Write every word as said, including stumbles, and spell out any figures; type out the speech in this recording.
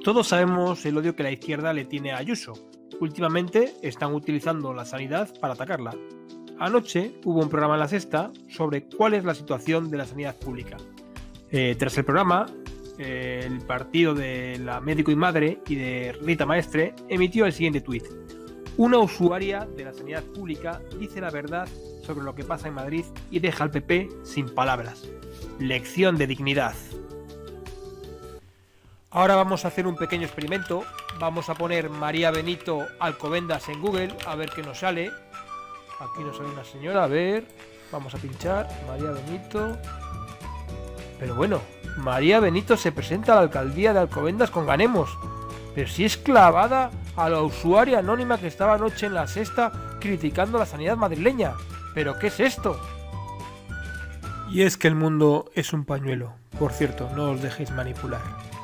Todos sabemos el odio que la izquierda le tiene a Ayuso. Últimamente están utilizando la sanidad para atacarla. Anoche hubo un programa en La Sexta sobre cuál es la situación de la sanidad pública. Eh, tras el programa, eh, el partido de la Médico y Madre y de Rita Maestre emitió el siguiente tuit. Una usuaria de la sanidad pública dice la verdad sobre lo que pasa en Madrid y deja al P P sin palabras. Lección de dignidad. Ahora vamos a hacer un pequeño experimento. Vamos a poner María Benito Alcobendas en Google a ver qué nos sale. Aquí nos sale una señora, a ver. Vamos a pinchar María Benito. Pero bueno, María Benito se presenta a la alcaldía de Alcobendas con Ganemos. Pero si es clavada a la usuaria anónima que estaba anoche en La Sexta criticando la sanidad madrileña. ¿Pero qué es esto? Y es que el mundo es un pañuelo. Por cierto, no os dejéis manipular.